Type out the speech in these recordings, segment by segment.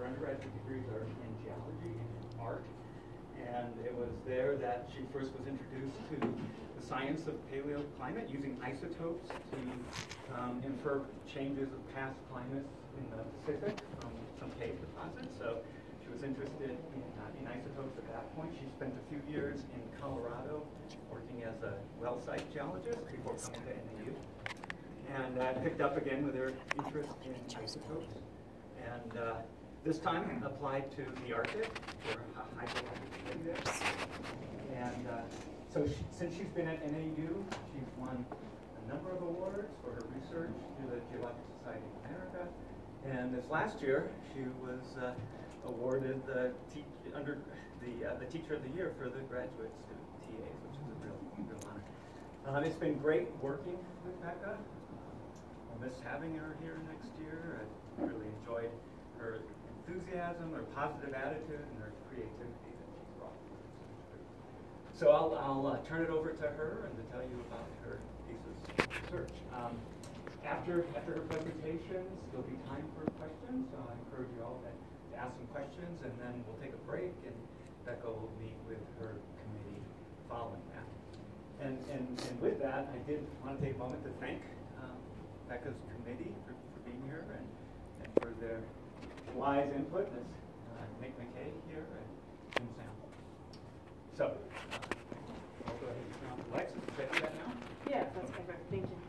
her undergraduate degrees are in geology and art. And it was there that she first was introduced to the science of paleoclimate using isotopes to infer changes of past climates in the Pacific from some cave deposits. So she was interested in isotopes at that point. She spent a few years in Colorado working as a well site geologist before coming to NAU. And picked up again with her interest in isotopes. And this time applied to the Arctic for a hydroelectric study there. And so since she's been at NAU, she's won a number of awards for her research through the Geological Society of America. And this last year, she was awarded the Teacher of the Year for the graduate student TAs, which is a real honor. It's been great working with Becca. I'll miss having her here next year. I really enjoyed her enthusiasm, her positive attitude, and her creativity that she's brought to the research. So I'll turn it over to her and to tell you about her thesis research. After her presentations, there'll be time for questions. So I encourage you all to ask some questions, and then we'll take a break, and Becca will meet with her committee following that. And with that, I did want to take a moment to thank Becca's committee for being here and for their wise input. As Nick McKay here and Jim Sam. So I'll go ahead and turn on the lights. Should I do that now? Yeah, that's perfect. Thank you.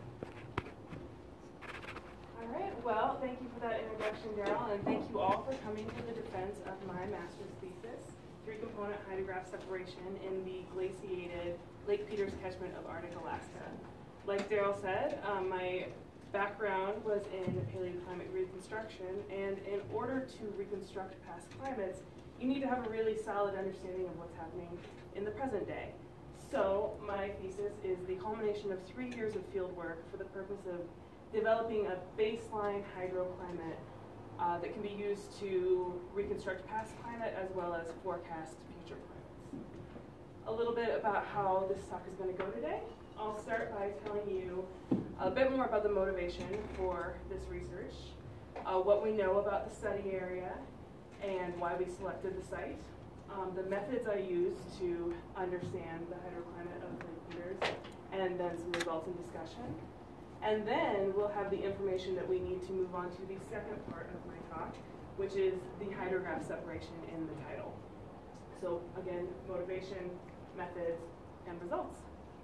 All right. Well, thank you for that introduction, Daryl, and thank you all for coming to the defense of my master's thesis, three-component hydrograph separation in the glaciated Lake Peters catchment of Arctic Alaska. Like Daryl said, my background was in paleoclimate reconstruction, and in order to reconstruct past climates, you need to have a really solid understanding of what's happening in the present day. So my thesis is the culmination of 3 years of field work for the purpose of developing a baseline hydroclimate that can be used to reconstruct past climate as well as forecast future climates. A little bit about how this talk is going to go today. I'll start by telling you a bit more about the motivation for this research, what we know about the study area, and why we selected the site, the methods I used to understand the hydroclimate of Lake Peters, and then some results and discussion. And then we'll have the information that we need to move on to the second part of my talk, which is the hydrograph separation in the title. So again, motivation, methods, and results.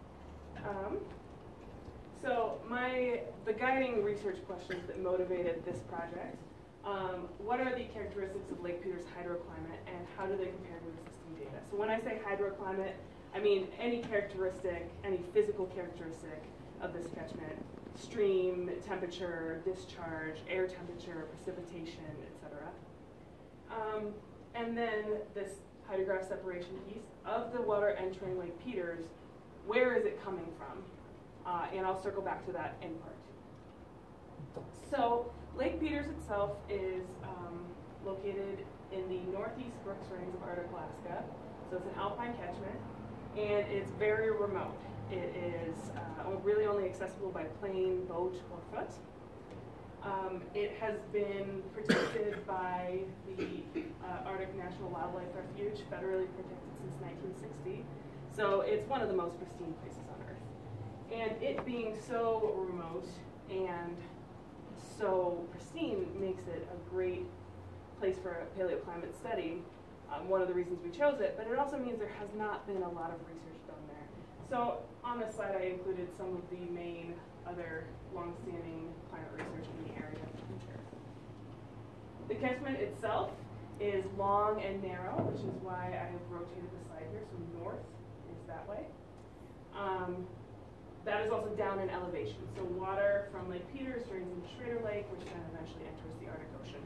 The guiding research questions that motivated this project, what are the characteristics of Lake Peters hydroclimate and how do they compare to existing data? So when I say hydroclimate, I mean any characteristic, any physical characteristic of this catchment, stream, temperature, discharge, air temperature, precipitation, etc. And then this hydrograph separation piece of the water entering Lake Peters, where is it coming from? And I'll circle back to that in part 2. So Lake Peters itself is located in the northeast Brooks Range of Arctic Alaska. So it's an alpine catchment, and it's very remote. It is really only accessible by plane, boat, or foot. It has been protected by the Arctic National Wildlife Refuge, federally protected since 1960. So it's one of the most pristine places on Earth. And it being so remote and so pristine makes it a great place for a paleoclimate study. One of the reasons we chose it, but it also means there has not been a lot of research done there. So on this slide I included some of the main other long-standing climate research in the area. The catchment itself is long and narrow, which is why I have rotated the slide here, so north is that way. That is also down in elevation. So water from Lake Peters drains into Schrader Lake, which then eventually enters the Arctic Ocean.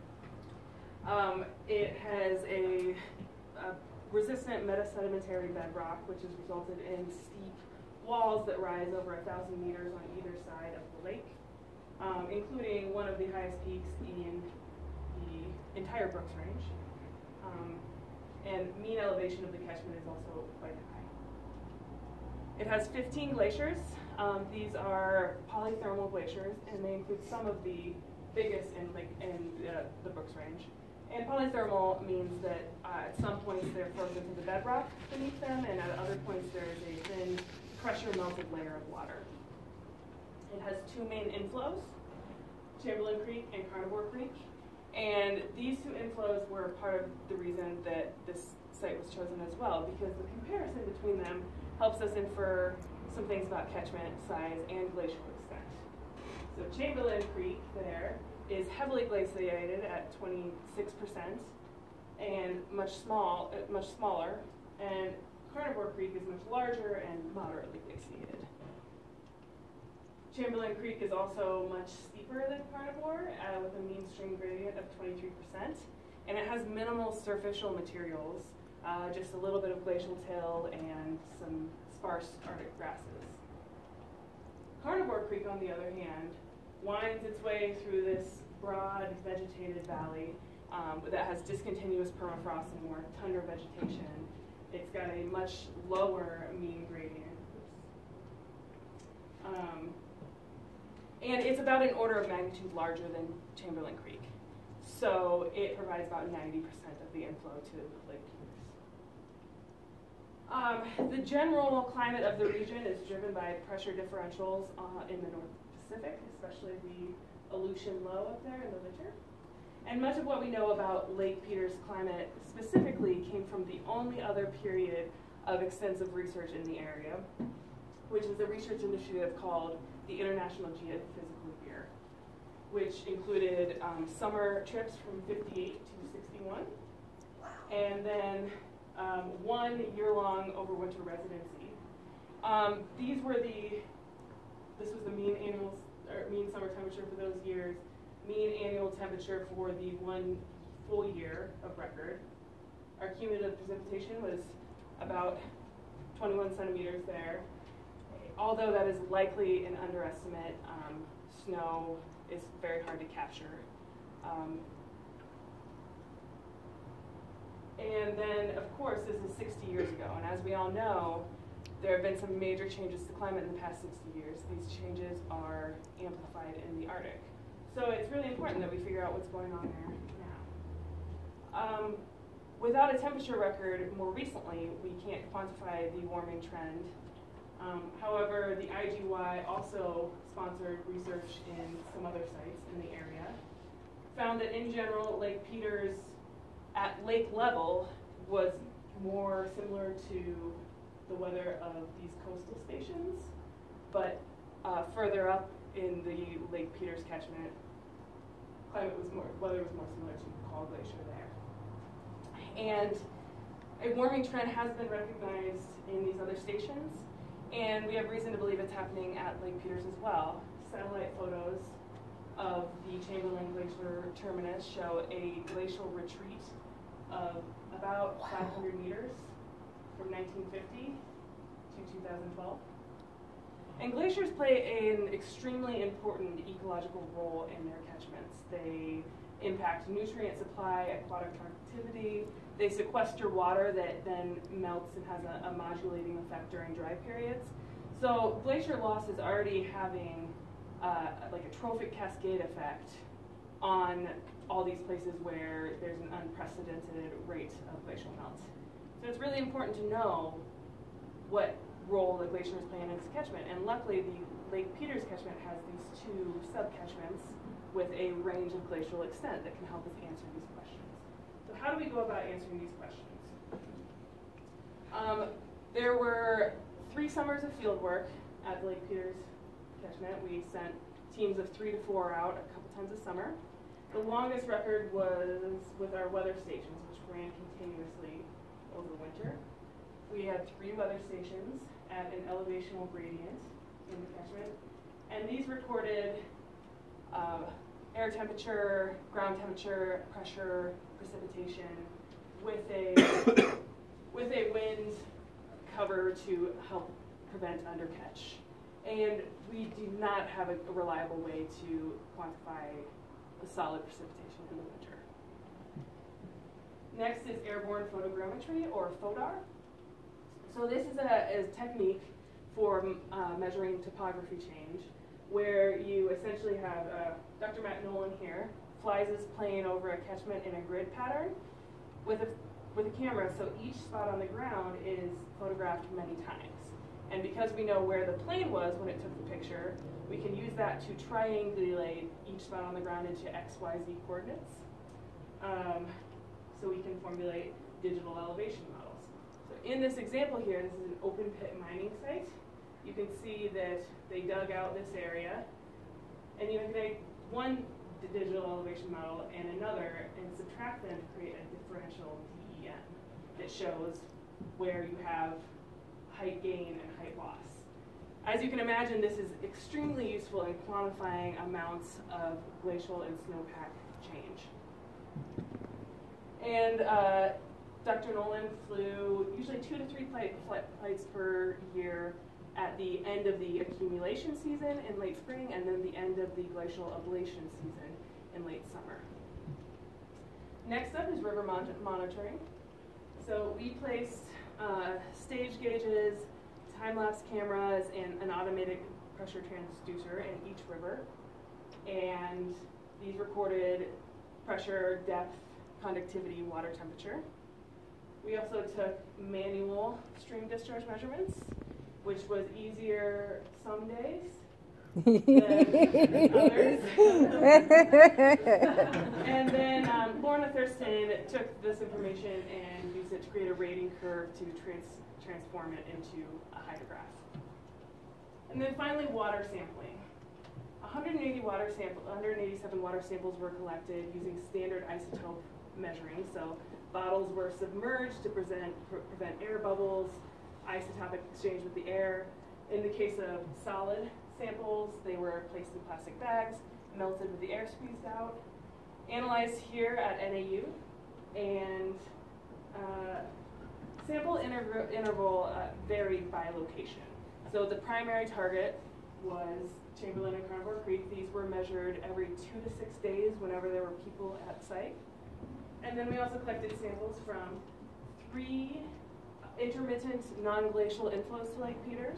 It has a resistant metasedimentary bedrock, which has resulted in steep walls that rise over 1,000 meters on either side of the lake, including one of the highest peaks in the entire Brooks Range. And mean elevation of the catchment is also quite high. It has 15 glaciers. These are polythermal glaciers, and they include some of the biggest in the Brooks Range. And polythermal means that at some points they're frozen to the bedrock beneath them, and at other points there is a thin pressure melted layer of water. It has two main inflows, Chamberlain Creek and Carnivore Creek. And these two inflows were part of the reason that this site was chosen as well, because the comparison between them helps us infer some things about catchment size and glacial extent. So Chamberlain Creek there is heavily glaciated at 26% and much smaller, and Carnivore Creek is much larger and moderately glaciated. Chamberlain Creek is also much steeper than Carnivore, with a mean stream gradient of 23%, and it has minimal superficial materials, just a little bit of glacial till and some sparse Arctic grasses. Carnivore Creek, on the other hand, winds its way through this broad vegetated valley that has discontinuous permafrost and more tundra vegetation. It's got a much lower mean gradient. And it's about an order of magnitude larger than Chamberlain Creek. So it provides about 90% of the inflow to Lake Peters. The general climate of the region is driven by pressure differentials in the North Pacific, especially the Aleutian Low up there in the winter. And much of what we know about Lake Peters' climate specifically came from the only other period of extensive research in the area, which is a research initiative called the International Geophysical Year, which included summer trips from 58 to 61, and then 1 year-long overwinter residency. This was the mean summer temperature for those years, mean annual temperature for the 1 full year of record. Our cumulative precipitation was about 21 centimeters there. Although that is likely an underestimate, snow is very hard to capture. And then, of course, this is 60 years ago, and as we all know, there have been some major changes to climate in the past 60 years. These changes are amplified in the Arctic. So it's really important that we figure out what's going on there now. Without a temperature record more recently, we can't quantify the warming trend. However, the IGY also sponsored research in some other sites in the area, found that in general, Lake Peters at lake level was more similar to the weather of these coastal stations, but further up in the Lake Peters catchment, weather was more similar to Call Glacier there. And a warming trend has been recognized in these other stations, and we have reason to believe it's happening at Lake Peters as well. Satellite photos of the Chamberlain Glacier terminus show a glacial retreat of about 500 meters from 1950 to 2012. And glaciers play an extremely important ecological role in their catchments. They impact nutrient supply, aquatic activity. They sequester water that then melts and has a modulating effect during dry periods. So glacier loss is already having like a trophic cascade effect on all these places where there's an unprecedented rate of glacial melt. So it's really important to know what role the glacier is playing in its catchment. And luckily, the Lake Peters catchment has these two sub-catchments with a range of glacial extent that can help us answer these questions. So how do we go about answering these questions? There were 3 summers of field work at the Lake Peters catchment. We sent teams of 3 to 4 out a couple times a summer. The longest record was with our weather stations, which ran continuously over winter. We had 3 weather stations at an elevational gradient in the catchment, and these recorded air temperature, ground temperature, pressure, precipitation, with a wind cover to help prevent undercatch. And we do not have a reliable way to quantify the solid precipitation in the winter. Next is airborne photogrammetry, or FODAR. So this is a technique for measuring topography change, where you essentially have Dr. Matt Nolan here flies his plane over a catchment in a grid pattern with a camera, so each spot on the ground is photographed many times. And because we know where the plane was when it took the picture, we can use that to triangulate each spot on the ground into X, Y, Z coordinates. So we can formulate digital elevation models. So in this example here, this is an open pit mining site. You can see that they dug out this area, and you can make one digital elevation model and another, and subtract them to create a differential DEM that shows where you have height gain and height loss. As you can imagine, this is extremely useful in quantifying amounts of glacial and snowpack change. And Dr. Nolan flew usually 2 to 3 flights per year at the end of the accumulation season in late spring, and then the end of the glacial ablation season in late summer. Next up is river monitoring. So we placed stage gauges, time-lapse cameras, and an automated pressure transducer in each river. And these recorded pressure, depth, conductivity, water temperature. We also took manual stream discharge measurements, which was easier some days than others. And then Lorna Thurston took this information and used it to create a rating curve to transform it into a hydrograph. And then finally, water sampling. 187 water samples were collected using standard isotope measuring. So bottles were submerged to prevent air bubbles, isotopic exchange with the air. In the case of solid samples, they were placed in plastic bags, melted with the air squeezed out, analyzed here at NAU, and sample interval varied by location. So the primary target was Chamberlain and Carnivore Creek. These were measured every 2 to 6 days whenever there were people at site. And then we also collected samples from 3 intermittent non-glacial inflows to Lake Peters,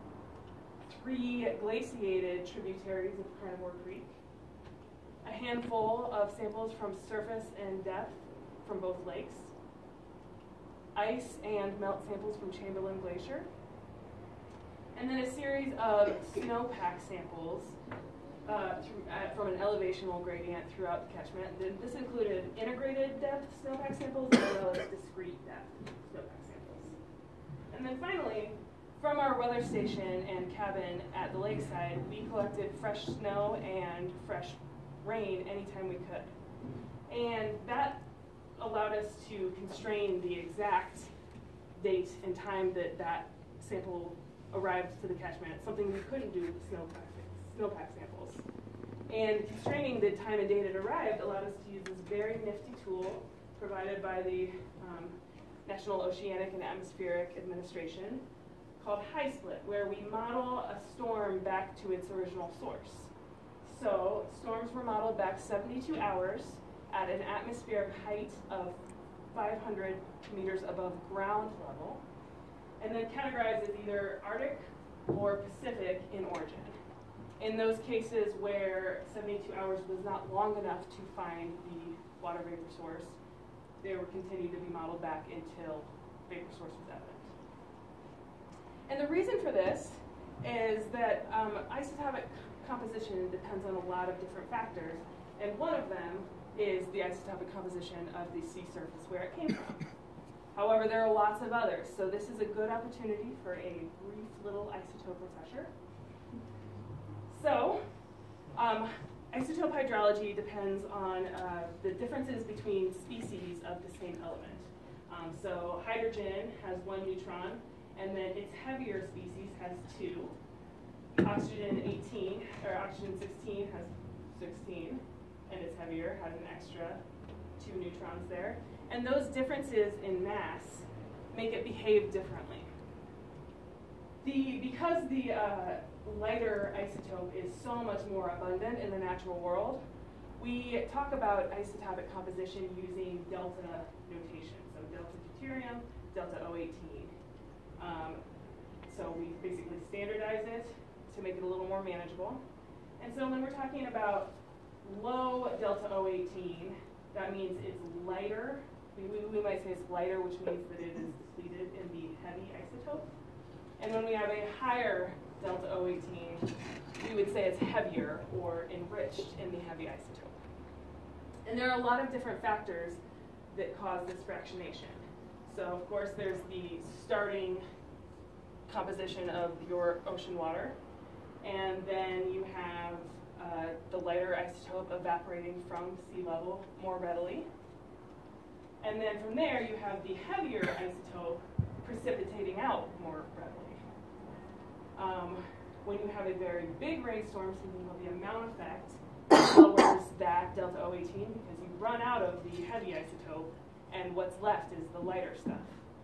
3 glaciated tributaries of Carnivore Creek, a handful of samples from surface and depth from both lakes, ice and melt samples from Chamberlain Glacier, and then a series of snowpack samples from an elevational gradient throughout the catchment. This included integrated depth snowpack samples as well as discrete depth snowpack samples. And then finally, from our weather station and cabin at the lakeside, we collected fresh snow and fresh rain anytime we could. And that allowed us to constrain the exact date and time that that sample arrived to the catchment, something we couldn't do with snowpack samples. And constraining the time and date it arrived allowed us to use this very nifty tool provided by the National Oceanic and Atmospheric Administration called HiSplit, where we model a storm back to its original source. So storms were modeled back 72 hours at an atmospheric height of 500 meters above ground level, and then categorized as either Arctic or Pacific in origin. In those cases where 72 hours was not long enough to find the water vapor source, they were continued to be modeled back until vapor source was evident. And the reason for this is that isotopic composition depends on a lot of different factors, and one of them is the isotopic composition of the sea surface where it came from. However, there are lots of others, so this is a good opportunity for a brief little isotope refresher. So, isotope hydrology depends on the differences between species of the same element. So hydrogen has 1 neutron, and then its heavier species has 2. Oxygen 16 has 16, and its heavier has an extra 2 neutrons there. And those differences in mass make it behave differently. Because the lighter isotope is so much more abundant in the natural world, we talk about isotopic composition using delta notation. So delta deuterium, delta O18. So we basically standardize it to make it a little more manageable. And so when we're talking about low delta O18, that means it's lighter. We might say it's lighter, which means that it is depleted in the heavy isotope. And when we have a higher delta O18, we would say it's heavier or enriched in the heavy isotope. And there are a lot of different factors that cause this fractionation. So of course there's the starting composition of your ocean water, and then you have the lighter isotope evaporating from sea level more readily. And then from there you have the heavier isotope precipitating out more readily. When you have a very big rainstorm, something called the amount effect lowers that delta O18 because you run out of the heavy isotope and what's left is the lighter stuff.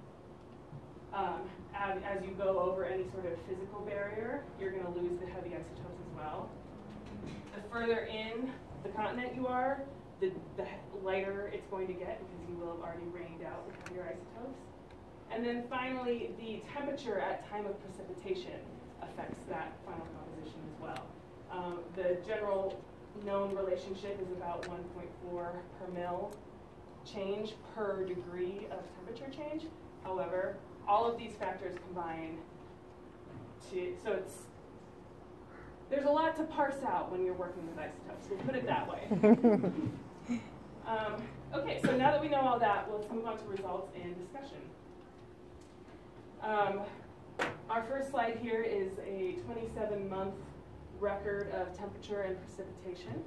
As you go over any sort of physical barrier, you're going to lose the heavy isotopes as well. The further in the continent you are, the lighter it's going to get because you will have already rained out the heavier isotopes. And then finally, the temperature at time of precipitation affects that final composition as well. The general known relationship is about 1.4 per mil change per degree of temperature change. However, all of these factors combine so there's a lot to parse out when you're working with isotopes. We'll put it that way. Okay, so now that we know all that, let's move on to results and discussion. Our first slide here is a 27-month record of temperature and precipitation.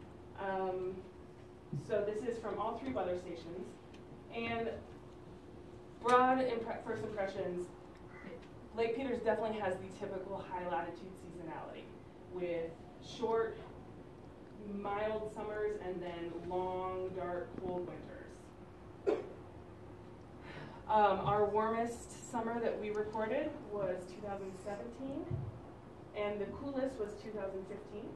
So this is from all 3 weather stations. And broad first impressions, Lake Peters definitely has the typical high latitude seasonality with short, mild summers and then long, dark, cold winters. Our warmest summer that we recorded was 2017, and the coolest was 2015.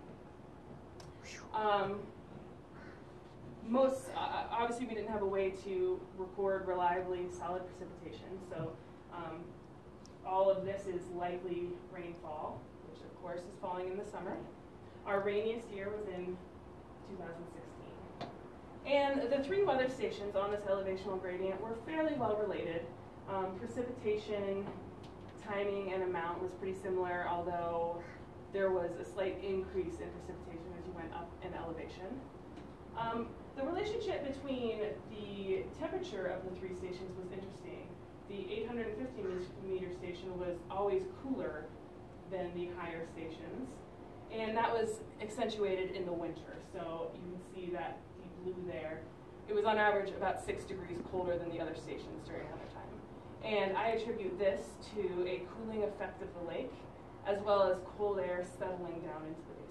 Obviously we didn't have a way to record reliably solid precipitation, so all of this is likely rainfall, which of course is falling in the summer. Our rainiest year was in 2016. And the 3 weather stations on this elevational gradient were fairly well related. Precipitation, timing, and amount was pretty similar, although there was a slight increase in precipitation as you went up in elevation. The relationship between the temperature of the 3 stations was interesting. The 850 meter station was always cooler than the higher stations, and that was accentuated in the winter. So you can see that deep blue there. It was on average about 6 degrees colder than the other stations during that time. And I attribute this to a cooling effect of the lake, as well as cold air settling down into the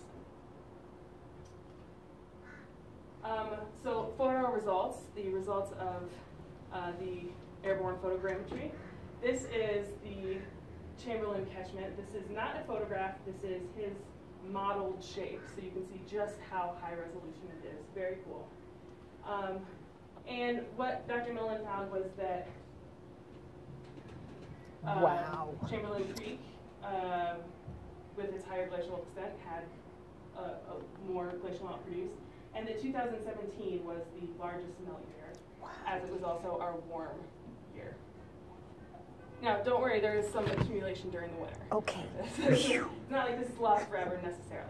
basin. So for our results, the results of the airborne photogrammetry, this is the Chamberlain catchment. This is not a photograph, this is his modeled shape, so you can see just how high resolution it is. Very cool. And what Dr. Millen found was that Chamberlain Creek, with its higher glacial extent, had more glacial melt produced, and that 2017 was the largest melt year, as it was also our warm year. Now, don't worry, there is some accumulation during the winter. Okay. It's not like this is lost forever necessarily.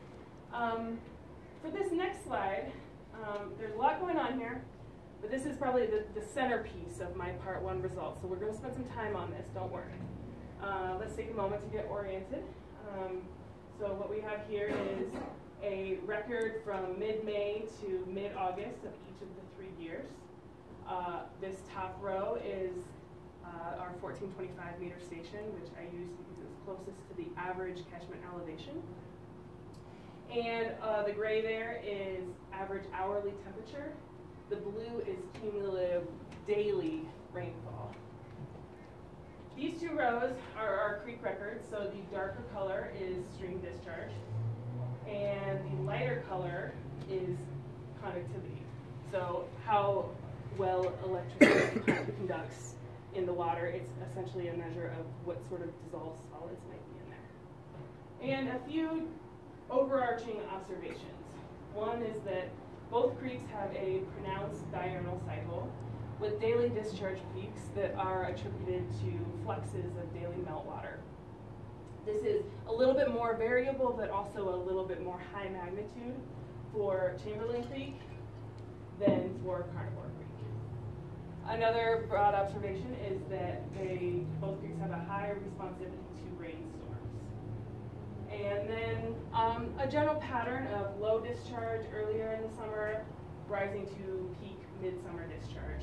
For this next slide, there's a lot going on here, but this is probably the centerpiece of my part 1 results. So we're going to spend some time on this, don't worry. Let's take a moment to get oriented. So what we have here is a record from mid-May to mid-August of each of the 3 years. This top row is our 1425 meter station, which I used because it was closest to the average catchment elevation. And the gray there is average hourly temperature. The blue is cumulative daily rainfall. These 2 rows are our creek records, so the darker color is stream discharge, and the lighter color is conductivity. So how well electricity conducts in the water. It's essentially a measure of what sort of dissolved solids might be in there. And a few overarching observations. One is that both creeks have a pronounced diurnal cycle with daily discharge peaks that are attributed to fluxes of daily meltwater. This is a little bit more variable, but also a little bit more high magnitude for Chamberlain Creek than for Carnivore Creek. Another broad observation is that both creeks have a higher responsivity to rainstorms. And then a general pattern of low discharge earlier in the summer, rising to peak midsummer discharge.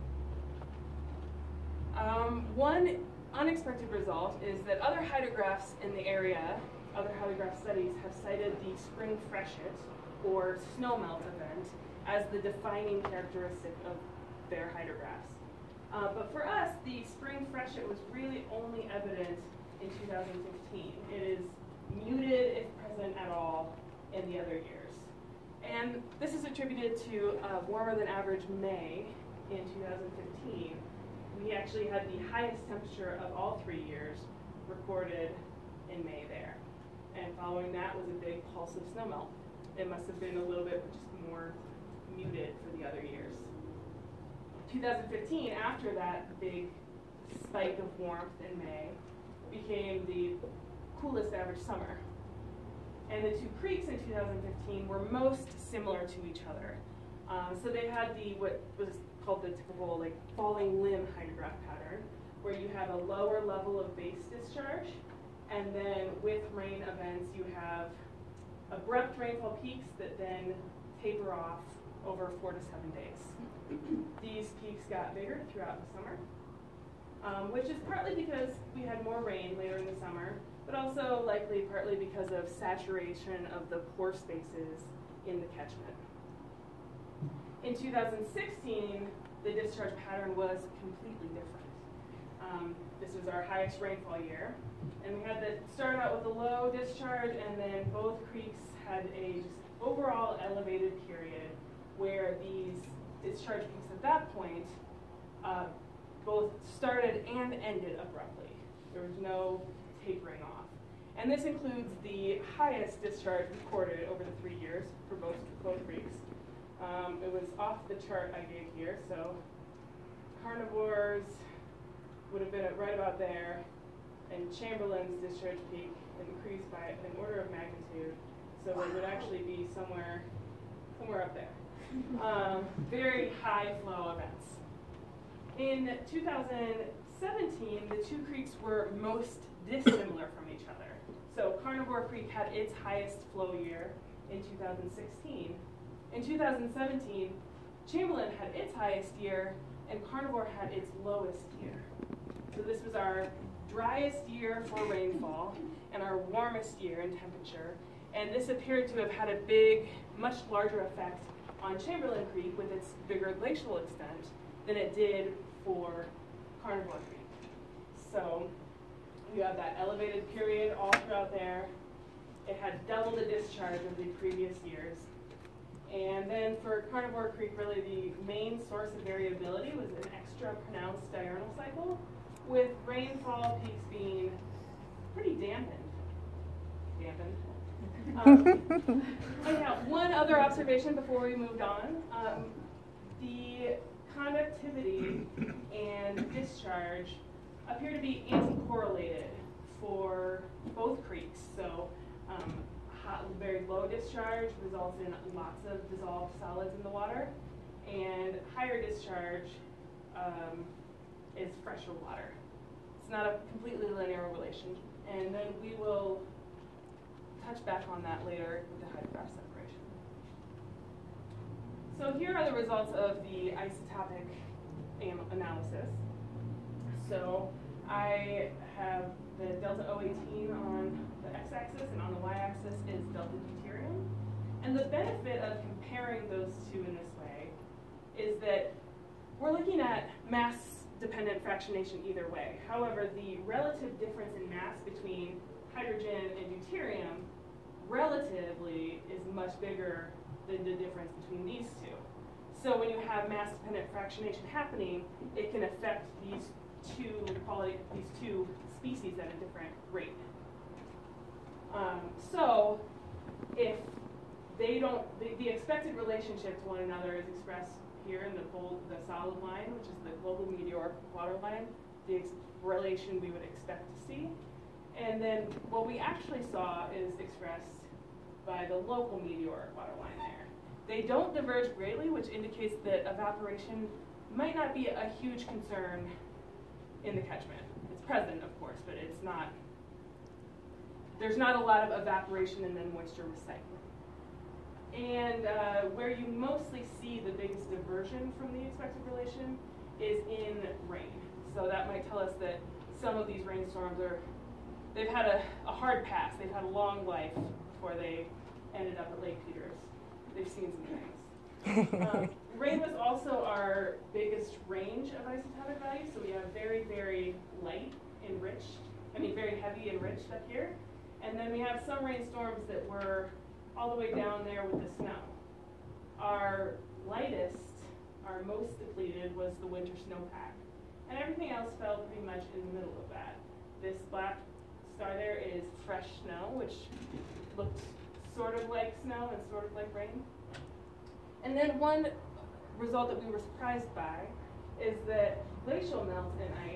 One unexpected result is that other hydrographs in the area, other hydrograph studies, have cited the spring freshet or snowmelt event as the defining characteristic of their hydrographs. But for us, the spring freshet was really only evident in 2015. It is muted, if present at all, in the other years. And this is attributed to a warmer than average May in 2015. We actually had the highest temperature of all 3 years recorded in May there. And following that was a big pulse of snowmelt. It must have been a little bit just more muted for the other years. 2015, after that big spike of warmth in May, became the coolest average summer. And the two creeks in 2015 were most similar to each other. So they had what was called the typical falling limb hydrograph pattern, where you have a lower level of base discharge, and then with rain events you have abrupt rainfall peaks that then taper off over 4 to 7 days. These peaks got bigger throughout the summer, which is partly because we had more rain later in the summer, but also likely partly because of saturation of the pore spaces in the catchment. In 2016, the discharge pattern was completely different. This was our highest rainfall year, and we had to start out with a low discharge, and then both creeks had a just overall elevated period where these discharge peaks at that point both started and ended abruptly. There was no tapering off. And this includes the highest discharge recorded over the 3 years for both creeks. It was off the chart I gave here, so Carnivore's would have been right about there, and Chamberlain's discharge peak increased by an order of magnitude, so it would actually be somewhere up there. Very high flow events. In 2017, the two creeks were most dissimilar from each other. So Carnivore Creek had its highest flow year in 2016. In 2017, Chamberlain had its highest year, and Carnivore had its lowest year. So this was our driest year for rainfall and our warmest year in temperature. And this appeared to have had a big, much larger effect on Chamberlain Creek with its bigger glacial extent than it did for Carnivore Creek. So you have that elevated period all throughout there. It had double the discharge of the previous years. And then for Carnivore Creek, really the main source of variability was an extra pronounced diurnal cycle, with rainfall peaks being pretty dampened. Anyhow, one other observation before we moved on. The conductivity and discharge appear to be anti-correlated for both creeks. So very low discharge results in lots of dissolved solids in the water, and higher discharge is fresher water. It's not a completely linear relation, and then we will touch back on that later with the hydrograph separation. So here are the results of the isotopic analysis. So I have the delta O18 on the x-axis, and on the y-axis is delta deuterium. And the benefit of comparing those two in this way is that we're looking at mass-dependent fractionation either way. However, the relative difference in mass between hydrogen and deuterium relatively is much bigger than the difference between these two. So when you have mass-dependent fractionation happening, it can affect these two species at a different rate. So if the expected relationship to one another is expressed here in the solid line, which is the global meteoric water line, the relation we would expect to see. And then what we actually saw is expressed by the local meteoric water line there. They don't diverge greatly, which indicates that evaporation might not be a huge concern in the catchment. It's present, of course, but it's not, there's not a lot of evaporation and then moisture recycling. And where you mostly see the biggest diversion from the expected relation is in rain. So that might tell us that some of these rainstorms they've had a hard pass. They've had a long life before they ended up at Lake Peters. They've seen some things. Rain was also our biggest range of isotopic values. So we have very, very light enriched, very heavy enriched up here. And then we have some rainstorms that were all the way down there with the snow. Our lightest, our most depleted was the winter snowpack. And everything else fell pretty much in the middle of that. This black star there is fresh snow, which looked sort of like snow and sort of like rain. And then one result that we were surprised by is that glacial melt in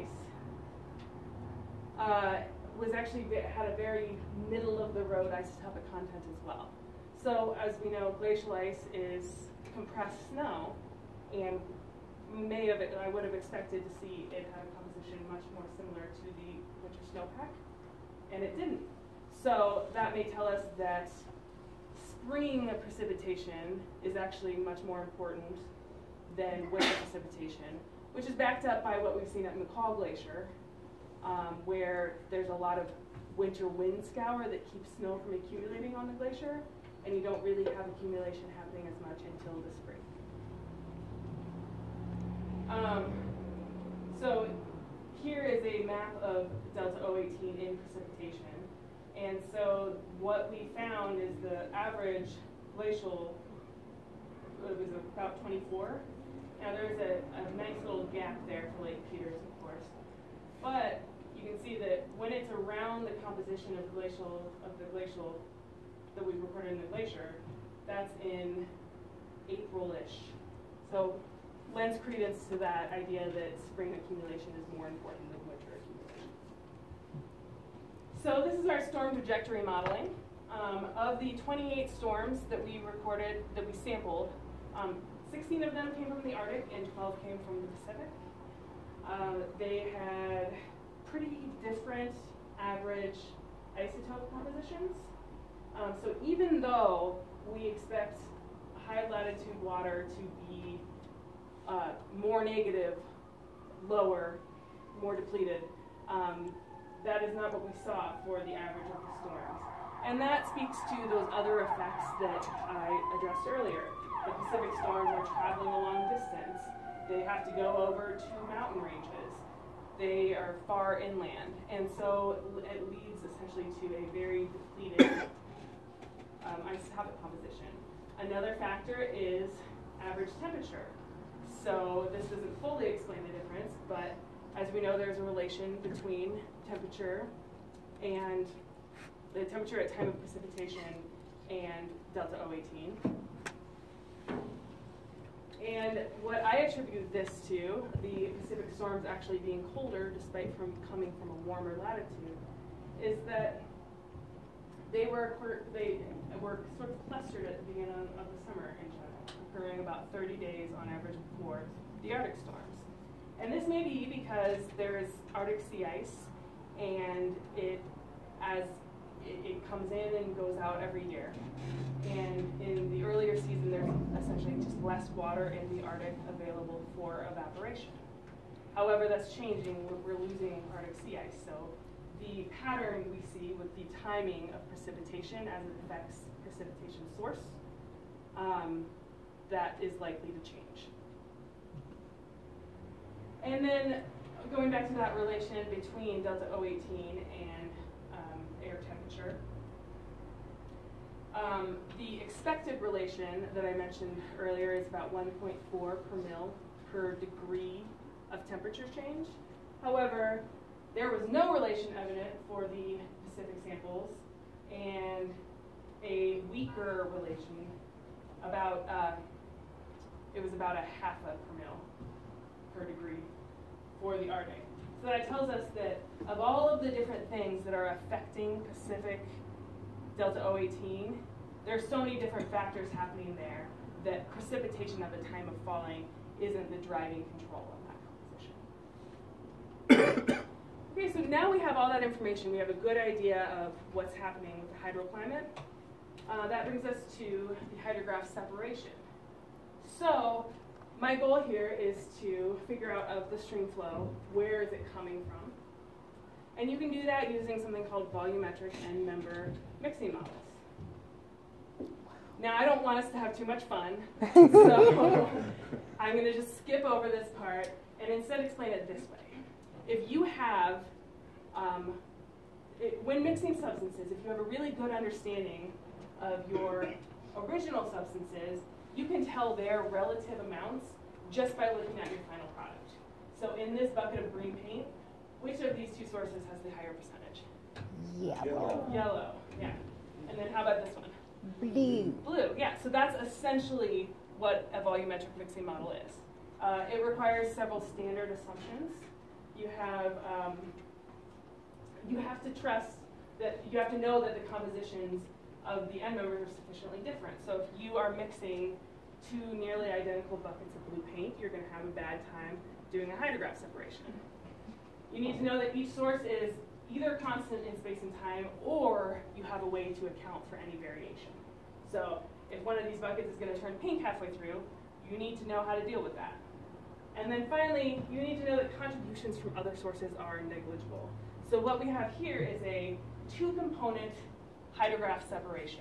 ice was actually had a very middle of the road isotopic content as well. So as we know, glacial ice is compressed snow, and I would have expected to see it have a composition much more similar to the winter snowpack, and it didn't. So that may tell us that spring precipitation is actually much more important than winter precipitation, which is backed up by what we've seen at McCall Glacier, where there's a lot of winter wind scour that keeps snow from accumulating on the glacier, and you don't really have accumulation happening as much until the spring. So here is a map of delta O18 in precipitation. And so what we found is the average glacial was about 24. Now there's a nice little gap there for Lake Peters, of course. But you can see that when it's around the composition of the glacial that we recorded in the glacier, that's in April-ish. So lends credence to that idea that spring accumulation is more important than winter accumulation. So this is our storm trajectory modeling. Of the 28 storms that we recorded, that we sampled, 16 of them came from the Arctic and 12 came from the Pacific. They had pretty different average isotope compositions. So even though we expect high latitude water to be more negative, lower, more depleted, that is not what we saw for the average of the storms. And that speaks to those other effects that I addressed earlier. The Pacific storms are traveling a long distance. They have to go over 2 mountain ranges. They are far inland. And so it leads essentially to a very depleted isotopic composition. Another factor is average temperature. So this doesn't fully explain the difference, but as we know, there's a relation between temperature and the temperature at time of precipitation and delta O18. And what I attribute this to, the Pacific storms actually being colder despite coming from a warmer latitude, is that they were sort of clustered at the beginning of the summer in general, occurring about 30 days on average before the Arctic storms. And this may be because there's Arctic sea ice, and it comes in and goes out every year. And in the earlier season, there's essentially just less water in the Arctic available for evaporation. However, that's changing. We're losing Arctic sea ice. So the pattern we see with the timing of precipitation as it affects precipitation source, that is likely to change. And then going back to that relation between delta O18 and air temperature, the expected relation that I mentioned earlier is about 1.4 per mil per degree of temperature change. However, there was no relation evident for the Pacific samples, and a weaker relation, about it was about a half a per mil per degree for the Arctic. So that tells us that of all of the different things that are affecting Pacific Delta O18, there's so many different factors happening there that precipitation at the time of falling isn't the driving control of that composition. Okay, so now we have all that information. We have a good idea of what's happening with the hydroclimate. That brings us to the hydrograph separation. So my goal here is to figure out of the stream flow, where is it coming from? And you can do that using something called volumetric end member mixing models. Now, I don't want us to have too much fun, so I'm going to just skip over this part and instead explain it this way. If you have, when mixing substances, if you have a really good understanding of your original substances, you can tell their relative amounts just by looking at your final product. So in this bucket of green paint, which of these two sources has the higher percentage? Yellow. Yellow, yeah. And then how about this one? Blue. Blue, yeah. So that's essentially what a volumetric mixing model is. It requires several standard assumptions. You have to trust that, you have to know that the compositions of the end members are sufficiently different. So if you are mixing two nearly identical buckets of blue paint, you're going to have a bad time doing a hydrograph separation. You need to know that each source is either constant in space and time, or you have a way to account for any variation. So if one of these buckets is going to turn pink halfway through, you need to know how to deal with that. And then finally, you need to know that contributions from other sources are negligible. So what we have here is a two-component hydrograph separation.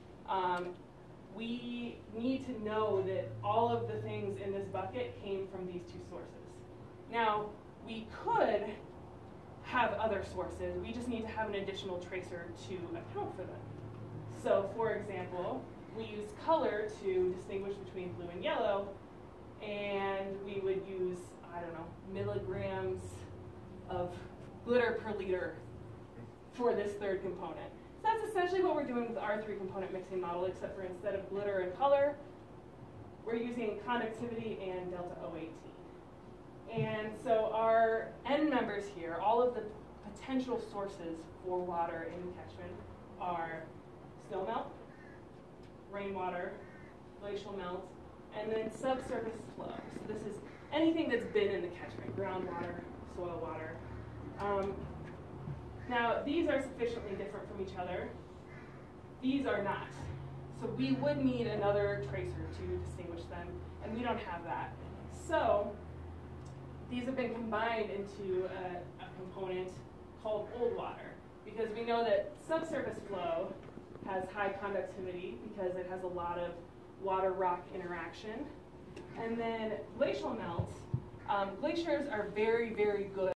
We need to know that all of the things in this bucket came from these two sources. Now, we could have other sources. We just need to have an additional tracer to account for them. So, for example, we use color to distinguish between blue and yellow, and we would use, I don't know, milligrams of glitter per liter for this third component. So that's essentially what we're doing with our three-component mixing model, except for instead of glitter and color, we're using conductivity and delta O18. And so our end members here, all of the potential sources for water in the catchment are snowmelt, rainwater, glacial melt, and then subsurface flow. So this is anything that's been in the catchment, groundwater, soil water. Now, these are sufficiently different from each other. These are not. So we would need another tracer to distinguish them, and we don't have that. So these have been combined into a component called old water, because we know that subsurface flow has high conductivity because it has a lot of water-rock interaction. And then glacial melt, glaciers are very, very good